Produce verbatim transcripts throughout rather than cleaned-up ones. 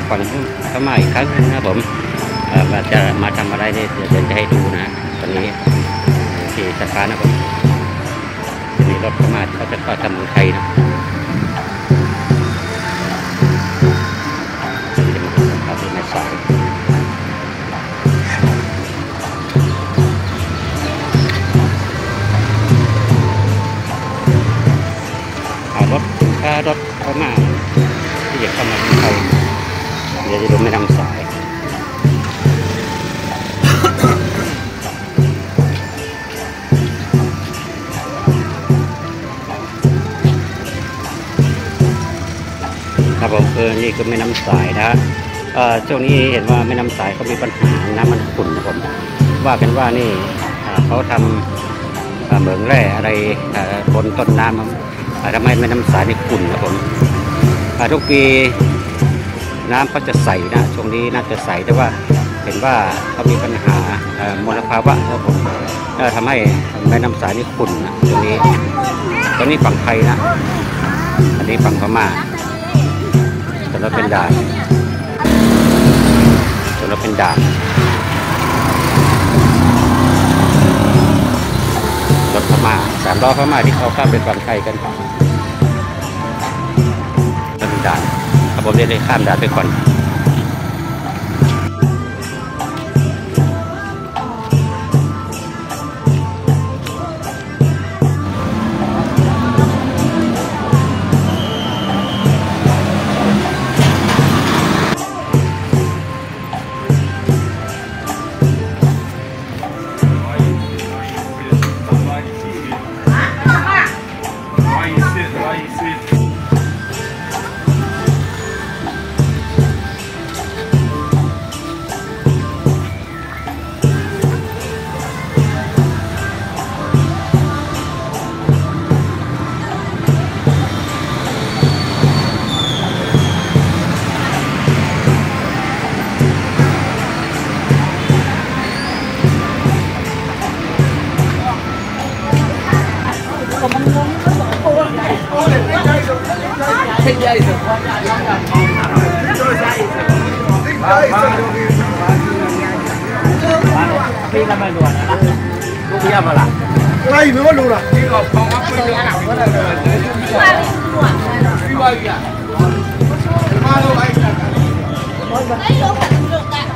ฝั่งพม่าอีกครั้งนะครับผมว่าจะมาทำอะไรเนี่ยเดี๋ยวจะให้ดูนะตอนนี้ที่สะพานนะครับจะมีรถพม่าเขาจะเข้าทำเมืองไทยนะเอาที่แม่สายรถสินค้ารถพม่าที่จะเข้ามาเมืองไทยเดี๋ยวจะดูแม่น้ำสายครับผมเออนี่คือแม่น้ำสายนะเอ่อช่วงนี้เห็นว่าแม่น้ำสายเขามีปัญหาน้ำมันขุ่นนะผมว่ากันว่านี่เขาทำเหมืองแร่อะไรบนต้นน้ำทำให้แม่น้ำสายนี่ขุ่นนะผมทุกปีน้ำเขาจะใสนะช่วงนี้น่าจะใสแต่ว่าเห็นว่าเขามีปัญหามลภาวะครับผมทำให้แม่น้ำสายนี่ขุ่นนะช่วงนี้ตอนนี้ฝั่งไทยนะอันนี้ฝั่งพม่าแต่เราเป็นด่านแต่เราเป็นด่านรถพม่าสามล้อพม่าที่เขาข้ามไปฝั่งไทยกันเราเป็นด่านครับผมได้ข้ามด่านไปก่อนพี่ทำไมด่วนนะลูกเยี่ยมละไล่ไม่ว่ารู้หรอพี่ก็พอว่าพี่ก็หนักก็ได้เลยพี่ว่าด่วนพี่ว่าอย่างมาดูไอ้ไอ้ลูกลูกอะ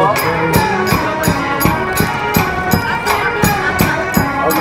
โอเค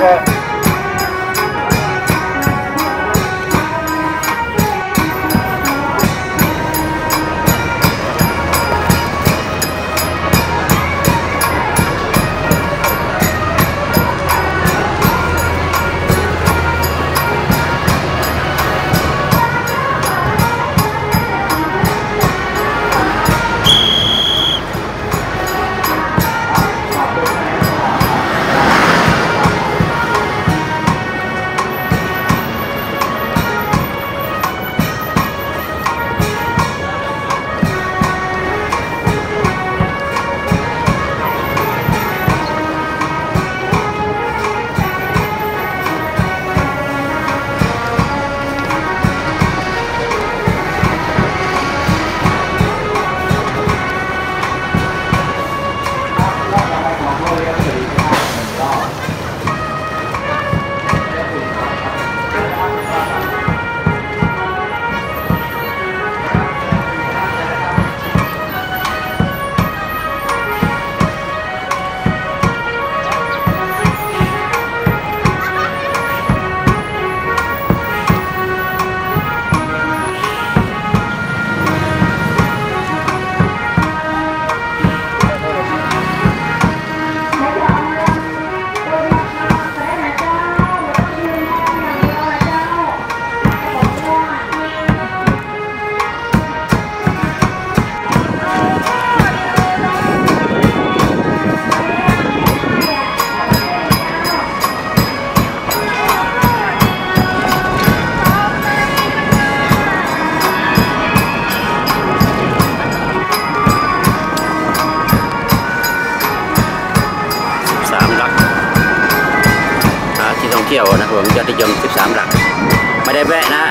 เที่ยวนะผมยอดนิยมสิบสามหลักไม่ได้แวะนะ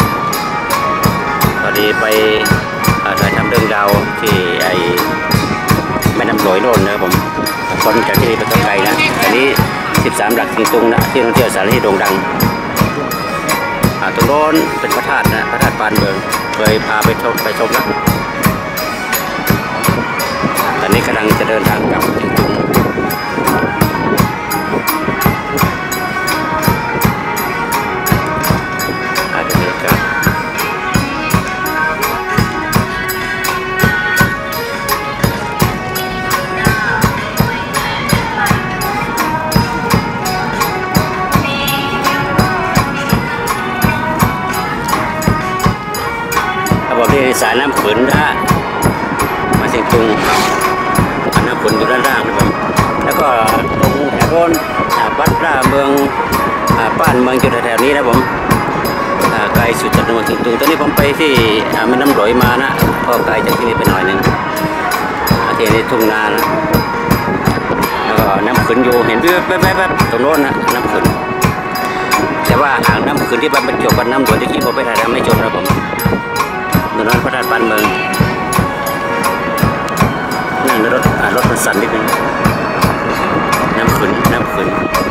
พอดีไปถ่ายทำเรื่องราวที่ไอ้แม่น้ำลอยโน่นนะผมคนจากที่นี่ไปไกลนะอันนี้สิบสามหลักจริงๆนะที่ท่องเที่ยวสถานที่โด่งดังตรงโน้นเป็นพระธาตุนะพระธาตุปานเมืองเคยพาไปชมไปชมแล้วตอนนี้กำลังจะเดินทางกลับถึงตรงสายน้ำขุนนะมาเชียงตุงน้ำขุนอยู่ด้านล่างนะครับแล้วก็ตรงแถวโน้นวัดราเมืองบ้านเมืองอยู่แถวๆนี้นะผมไกลสุดจากจังหวัดเชียงตุงตอนนี้ผมไปที่แม่น้ำลอยมานะก็ไกลจากที่นี่ไปหน่อยหนึ่งที่นี่ทุ่งนานะแล้วก็น้ำขุนอยู่เห็นแป๊บๆตรงโน้นนะน้ำขุนแต่ว่าอ่างน้ำขุนที่บรรจบกับน้ำลอยที่ผมไปถ่ายทำไม่จบนะผมถนนพระธาตุปานเมืองนั่งรถรถมันสั่นนิดนึงน้ำขุ่นน้ำขุ่น